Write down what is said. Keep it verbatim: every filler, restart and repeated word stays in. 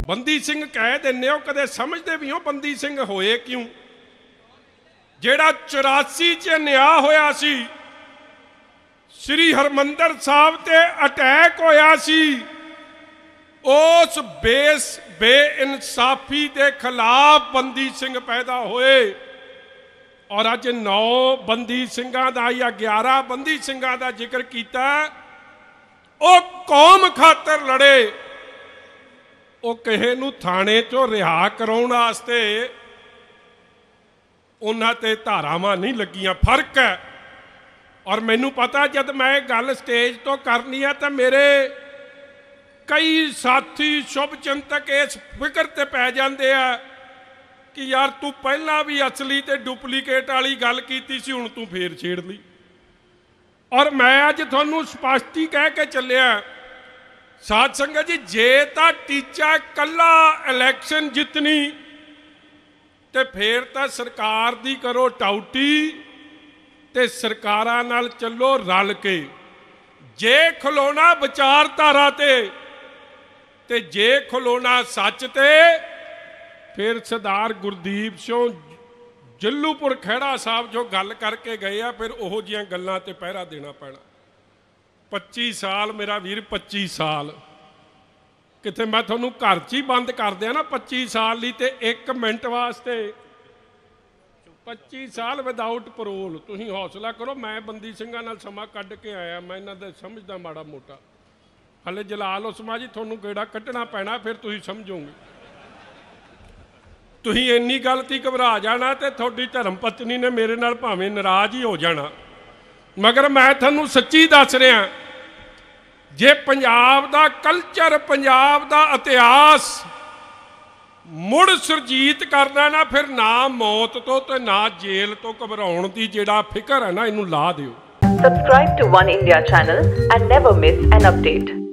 बंदी सिंह कह देने हो, कदे समझते भी हो बंदी सिंह होए क्यों? जेड़ा चौरासी च न्याय होया सी, श्री हरमंदर साहब ते अटैक होया सी, उस बेस बेइंसाफी के खिलाफ बंदी सिंह पैदा होए और अज नौ बंदी सिंघां दा या ग्यारह बंदी सिंघां दा जिक्र किया। वो कौम खातर लड़े, वो किसी नूं थाने चों रिहा कराउण वास्ते उन्हां ते धारावां नहीं लगियां। फर्क है। और मैनूं पता जब मैं गल स्टेज तो करनी है तो मेरे कई साथी शुभ चिंतक इस फिक्र ते पै जांदे आ कि यार तू पहला भी असली ते डुप्लीकेट वाली गल कीती सी, हुण तू फेर छेड़ ली। और मैं अज तुहानूं स्पष्ट ही कह के चलिया साध संगत जी, जे तां टीचा कल्ला इलैक्शन जितनी ते फिर तां सरकार दी करो टाउटी ते सरकारां नाल चलो रल के। जे खलोना विचारधारा ते ते जे खलोना सच ते फिर सरदार गुरदीप सिंह जल्लूपुर खैड़ा साहब जो गल करके गए आ, फिर ओहो जिहियां गल्लां ते पहरा देना पैना। पच्ची साल मेरा वीर, पच्ची साल किते मैं तुहानूं घर च ही बंद कर दिया ना पच्ची साल ली, ते एक मिनट वास्ते पच्ची साल विदाउट परोल। तुसीं हौसला करो, मैं बंदी सिंघां नाल समा कढ के आया, मैं इन्हां दा समझदा माड़ा मोटा। हले जलाल उस्मा जी तुहानूं गेड़ा कड्ढना पैना, फिर तुसीं समझोगे। तुसीं इन्नी गल ती घबरा जाना ते तुहाडी धर्म पत्नी ने मेरे नाल भावें नाराज़ ही हो जाना, मगर मैं तुहानूं सच्ची दस रहा, जे पंजाब दा कल्चर, पंजाब दा इतिहास मुड़ सुरजीत करना ना, फिर ना मौत तो ते ना जेल तो घबराउण दी जिहड़ा फिकर है ना, इनू ला दिओ। Subscribe to One India channel and never miss an update.